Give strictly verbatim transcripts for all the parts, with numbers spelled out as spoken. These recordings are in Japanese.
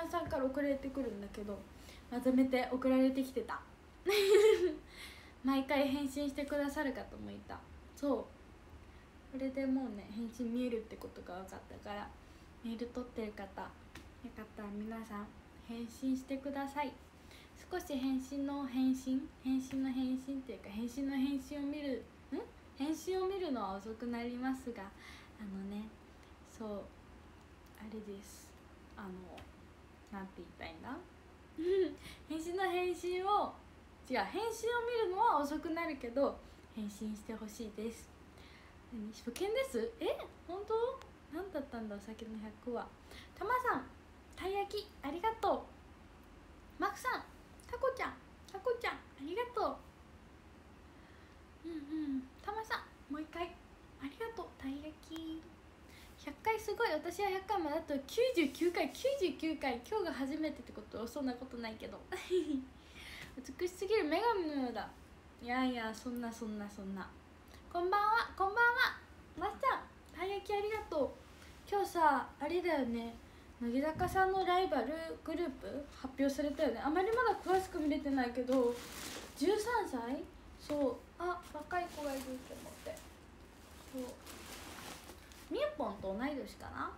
ーさんから送られてくるんだけど、まとめて送られてきてた毎回返信してくださる方もいた。そう、これでもうね返信見えるってことが分かったから、メール取ってる方よかったら皆さん返信してください。少し返信の返信返信の返信っていうか返信の返信を見るん返信を見るのは遅くなりますが、あのね、そうあれです、あのなんて言いたいんだ返信の返信を違う返信を見るのは遅くなるけど返信してほしいです。何初見です。え本当何だったんださっきのひゃくは。たまさんたい焼きありがとう。マクさんタコちゃんタコちゃんありがとう。うんうんたまさんもう一回ありがとう。たい焼きひゃっかいすごい。私はひゃっかいまであときゅうじゅうきゅうかいきゅうじゅうきゅうかい、今日が初めてってこと？そんなことないけど美しすぎる女神のようだ。いやいやそんなそんなそんな。こんばんはこんばんはまっちゃんたい焼きありがとう。今日さあれだよね、乃木坂さんのライバルグループ発表されたよね。あまりまだ詳しく見れてないけどじゅうさんさい、そうあ若い子がいるって思って。そうみゆぽんと同い年かな。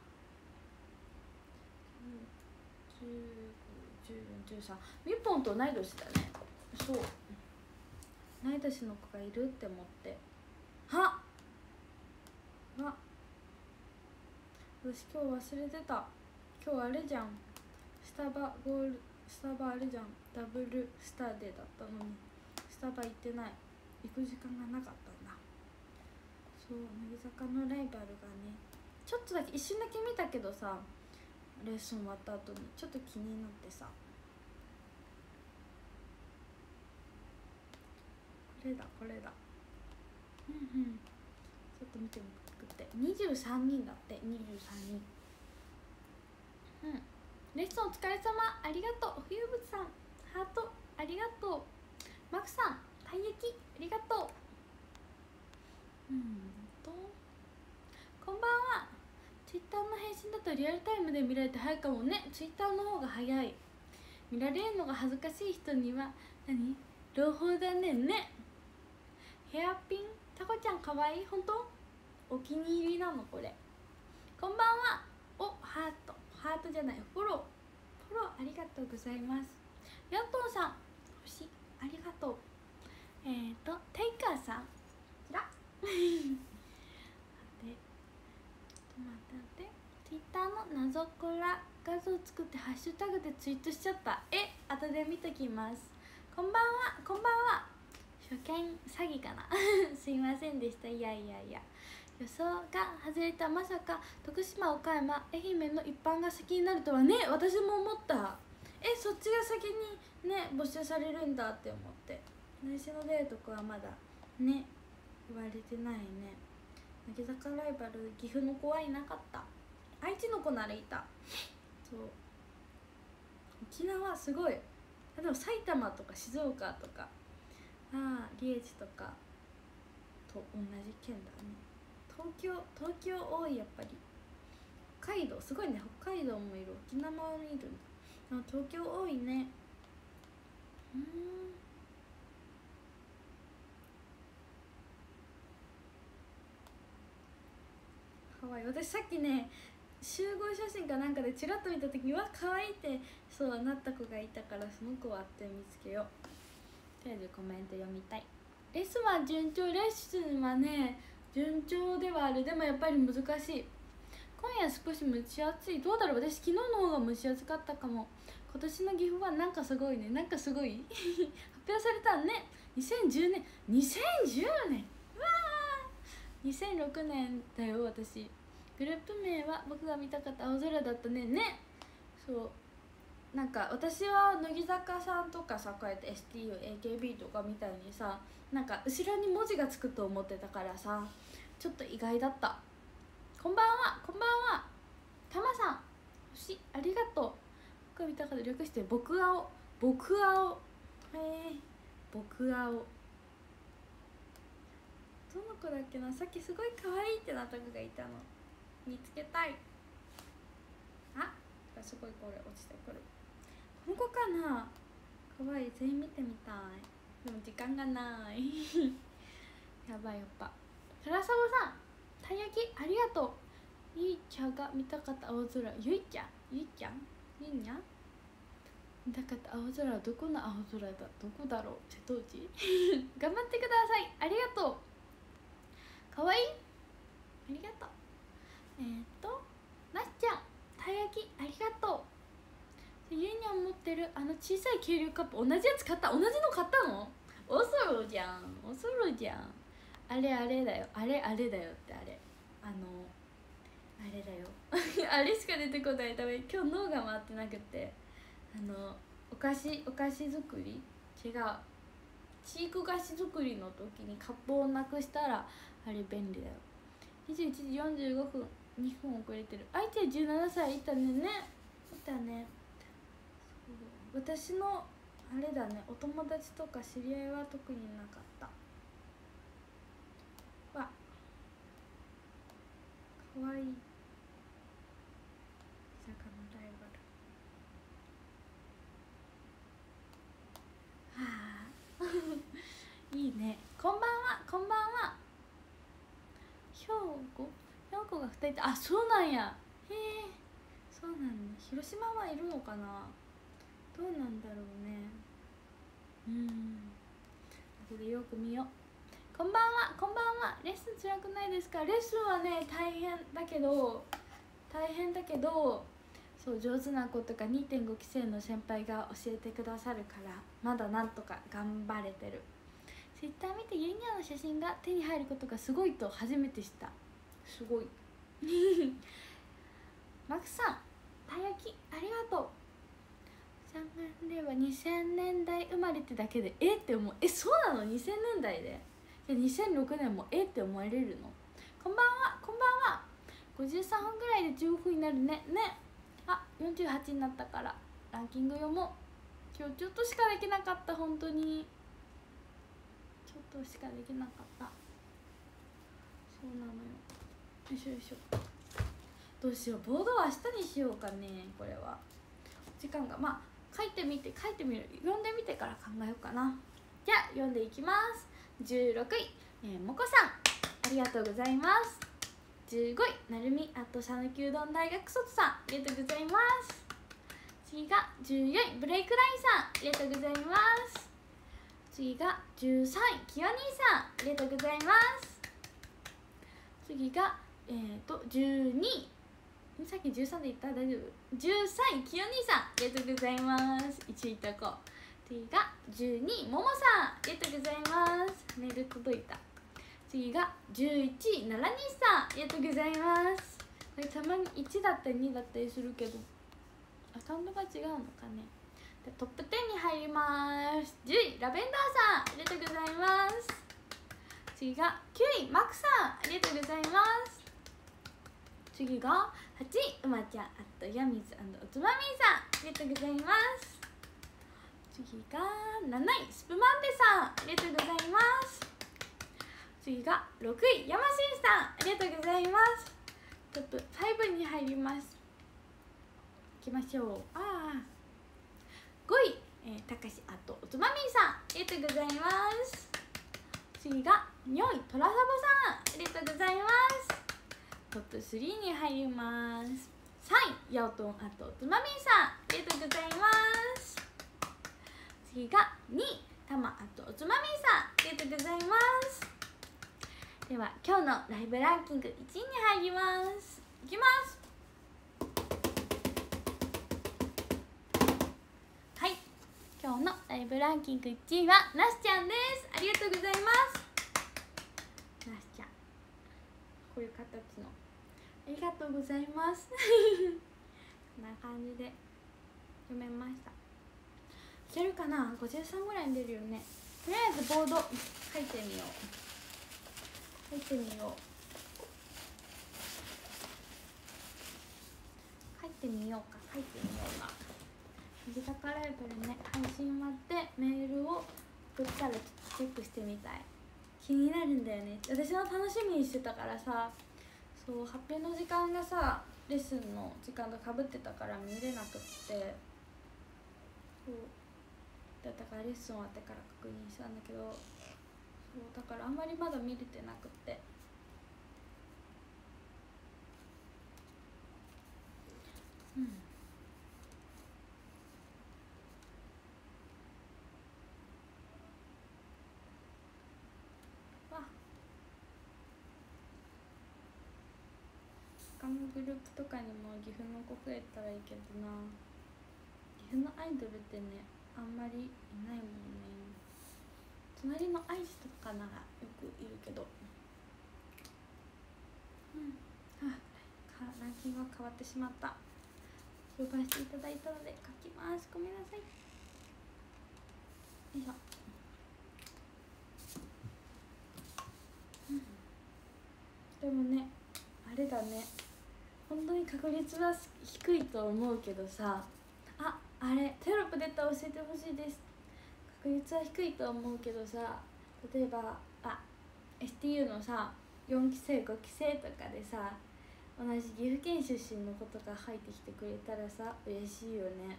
じゅうご、じゅうよん、じゅうさん、みゆぽんと同い年だね。そう同い年の子がいるって思って。はっあ私今日忘れてた。今日あれじゃん、スタバゴールスタバあれじゃん、ダブルスターデーだったのにスタバ行ってない。行く時間がなかったんだ。そう乃木坂のライバルがね、ちょっとだけ一瞬だけ見たけどさ、レッスン終わった後にちょっと気になってさ、これだこれだうんうんちょっと見てみくってにじゅうさんにんだって。にじゅうさんにん。うんレッスンお疲れ様ありがとう。冬渕さんハートありがとう。マクさんたい焼きありがとう。うんとこんばんは。ツイッターの返信だとリアルタイムで見られて早いかもね。ツイッターの方が早い。見られるのが恥ずかしい人には何朗報だねんね。ヘアピンタコちゃんかわいい。ほんとお気に入りなのこれ。こんばんは。おハートハートじゃないフォローフォローありがとうございます。ヤントンさん星ありがとう。えーとテイカーさんちら待ってちょっと待って、ツイッターの謎コラ画像作ってハッシュタグでツイートしちゃった。え後で見ときます。こんばんはこんばんは。初見詐欺かなすいませんでした。いやいやいや予想が外れた。まさか徳島岡山愛媛の一般が先になるとはね。私も思った。えそっちが先にね募集されるんだって思って。私の出るとこはまだね言われてないね。乃木坂ライバル岐阜の子はいなかった。愛知の子ならいた。そう沖縄すごい。あでも埼玉とか静岡とかああリエジとかと同じ県だね。東京東京多い。やっぱり北海道すごいね。北海道もいる沖縄もいるんだ。あ東京多いね。うんかわいい。私さっきね集合写真かなんかでチラッと見た時にわ可愛いってそうなった子がいたから、その子をあって見つけよう。とりあえずコメント読みたい。レッスンは順調。レッスンはね順調ではある。でもやっぱり難しい。今夜少し蒸し暑い。どうだろう。私昨日の方が蒸し暑かったかも。今年の岐阜はなんかすごいね。なんかすごい発表されたね。にせんじゅうねんにせんじゅうねんうわーにせんろくねんだよ私。グループ名は僕が見たかった青空だったね。ねそうなんか私は乃木坂さんとかさこうやって エスティーユー、エーケービー とかみたいにさなんか後ろに文字がつくと思ってたからさちょっと意外だった。こんばんはこんばんは。たまさん星ありがとう。僕が見たかった略して僕青僕青へえ僕青どの子だっけな。さっきすごい可愛いってなった子がいたの。見つけたい。あかすごいこれ落ちてくる。この子かな、かわいい、全員見てみたい。でも時間がないやばい。やっぱ唐沢さん、たい焼きありがとう。ゆいちゃんが見たかった青空。ゆいちゃんゆいちゃんゆいにゃん見たかった青空はどこの青空だ、どこだろう、瀬戸内頑張ってください。ありがとう。かわいい、ありがとう。えー、っとなっちゃん、たい焼きありがとう。ゆいにゃん持ってるあの小さい軽量カップ、同じやつ買った。同じの買ったの？おそろじゃん、おそろじゃん。あれあれだよ、あれあれだよって、あれあのあれだよあれしか出てこない。ため今日脳が回ってなくて、あのお菓子お菓子作り、違う、チーク菓子作りの時にカップをなくしたらあれ便利だよ。にじゅういちじよんじゅうごふん、にふん遅れてる。相手じゅうななさいいたね。ねいたね。私のあれだね、お友達とか知り合いは特になかった。わ、かわいい。坂のライバル。はあいいね。こんばんは、こんばんは。兵庫兵庫がふたり。あ、そうなんや。へえ、そうなんだ。広島はいるのかな、どうなんだろうね。うん、後でよく見よう。こんばんは、こんばんは。レッスン辛くないですか？レッスンはね、大変だけど大変だけどそう上手な子とか にてんご 期生の先輩が教えてくださるからまだなんとか頑張れてる。ツイッター見てゆいにゃんの写真が手に入ることがすごいと初めて知った。すごいマクさん、たい焼きありがとう。さんねんれいわにせんねんだい生まれってだけでえって思う。え、そうなの？ にせんねんだいでいやにせんろくねんもえって思えれるの？こんばんは、こんばんは。ごじゅうさんふんぐらいでじゅうふんになるね。ね、あ、よんじゅうはちになったからランキング読もう。今日ちょっとしかできなかった。本当にちょっとしかできなかった。そうなのよ。よいしょよいしょ。どうしよう、ボードは明日にしようかね。これは時間が、まあ書いてみて書いてみる読んでみてから考えようかな。じゃあ読んでいきます。じゅうろくい、えー、もこさん、ありがとうございます。じゅうごい、なるみあとさぬきうどん大学卒さん、ありがとうございます。次がじゅうよんい、ブレイクラインさん、ありがとうございます。次がじゅうさんい、きよにさん、ありがとうございます。次がえーとじゅうにい、さっきじゅうさんで言ったら大丈夫？じゅうさんい、きよにさん、ありがとうございます。いちいった子。次がじゅうにい、ももさん、ありがとうございます。メール届いた。次がじゅういちい、ななにさん、ありがとうございます。これたまにいちだったりにだったりするけどアカウントが違うのかね。でトップじゅうに入ります。じゅうい、ラベンダーさん、ありがとうございます。次がきゅうい、マクさん、ありがとうございます。次がはちい、うまちゃんあとやみずおつまみさん、ありがとうございます。次がなない、スプマンデさん、ありがとうございます。次がろくい、ヤマシンさん、ありがとうございます。トップごに入ります。いきましょう。ああごい、えー、たかしあとおつまみさん、ありがとうございます。次がよんい、トラサボさん、ありがとうございます。トップスリーに入ります。さんい、ヤオトンあとおつまみさん、ありがとうございます。次がにい、たまあとおつまみさん、ありがとうございます。では今日のライブランキングいちいに入ります。いきます。はい、今日のライブランキングいちいはなしちゃんです。ありがとうございます。なしちゃん、こういう形のありがとうございますこんな感じで読めました。いけるかな？ごじゅうさんぐらいに出るよね。とりあえずボード書いてみよう書いてみよう書いてみようか書いてみようか。藤高ライブでね、配信終わってメールを送ったらちょっとチェックしてみたい。気になるんだよね。私の楽しみにしてたからさ。そう、発表の時間がさレッスンの時間がかぶってたから見れなくって、そうだからレッスン終わってから確認したんだけど、そうだからあんまりまだ見れてなくって、うんわ他のグループとかにも岐阜の子増えたらいいけどな。岐阜のアイドルってねあんまりいないもんね。隣のアイスとかならよくいるけど、うんあランキングが変わってしまった。紹介していただいたので書きます。ごめんなさい。よいしょ、うん、でもねあれだね、本当に確率は低いと思うけどさ、ああれテロップ出たら教えてほしいです。確率は低いと思うけどさ、例えばあ エスティーユー のさよんきせいごきせいとかでさ、同じ岐阜県出身の子とか入ってきてくれたらさ嬉しいよね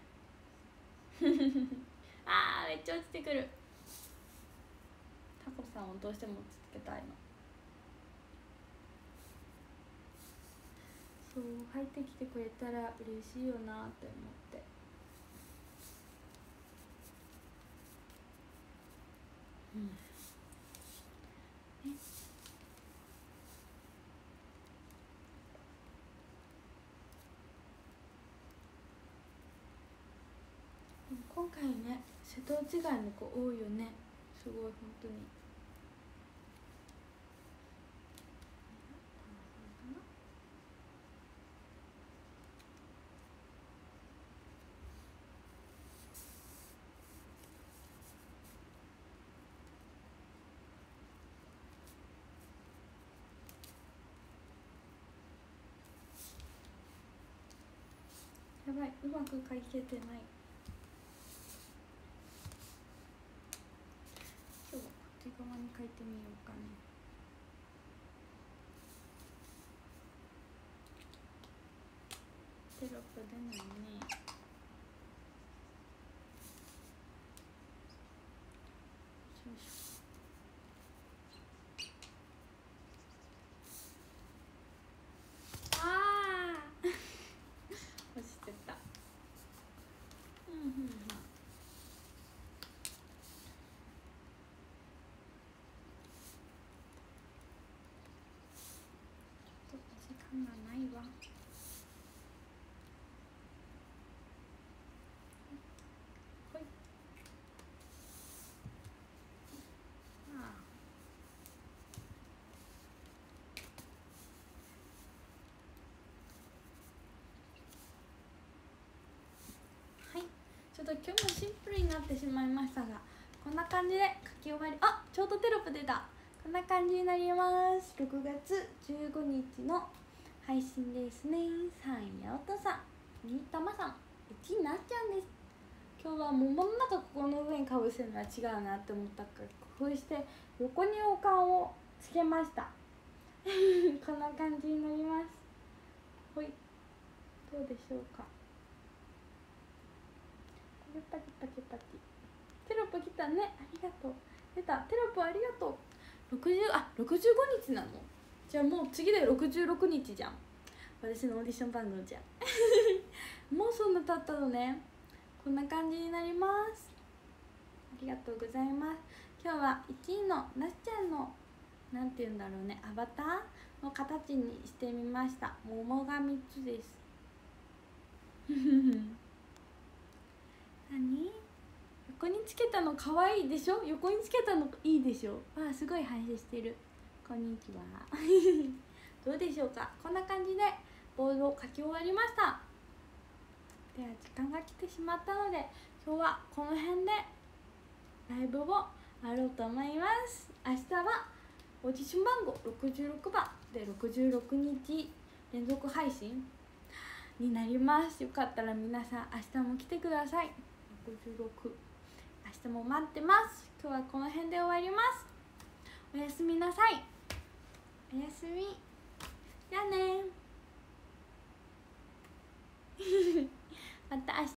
あーめっちゃ落ちてくる。タコさんをどうしてもつけたいの。そう入ってきてくれたら嬉しいよなって思って、うんね、今回ね瀬戸内外の子多いよね。すごい本当に。やばいうまく書けてない。今日はこっち側に書いてみようかね。テロップ出ないね。よいしょ。あー落ちてた。うんうんうん。ちょっと時間がないわ。ほい。ああ。はい。ちょっと今日もシンプルになってしまいましたが、こんな感じで書き終わり。あ、ちょうどテロップ出た。こんな感じになります。ろくがつじゅうごにちの配信ですね。さんやおとさん、にたまさん、いちなっちゃんです。今日は桃の中ここの上にかぶせるのは違うなって思ったから工夫して横に王冠をつけましたこんな感じになります。ほい、どうでしょうか。パチパチパチ。テロップ来たね、ありがとう。出た、テロップありがとう。ろくじゅうあろくじゅうごにちなの。じゃあもう次でろくじゅうろくにちじゃん。私のオーディション番号じゃんもうそんな経ったのね。こんな感じになります。ありがとうございます。今日はいちいのなっちゃんのなんて言うんだろうね、アバターの形にしてみました。桃がみっつです何、横につけたのかわいいでしょ。横につけたのいいでしょ。あ、すごい反射してる。こんにちはどうでしょうか。こんな感じでボードを書き終わりました。では時間が来てしまったので、今日はこの辺でライブをやろうと思います。明日はオーディション番号ろくじゅうろくばんでろくじゅうろくにち連続配信になります。よかったら皆さん明日も来てください。ろくじゅうろく、明日も待ってます。今日はこの辺で終わります。おやすみなさい。おやすみ。じゃあね。 また明日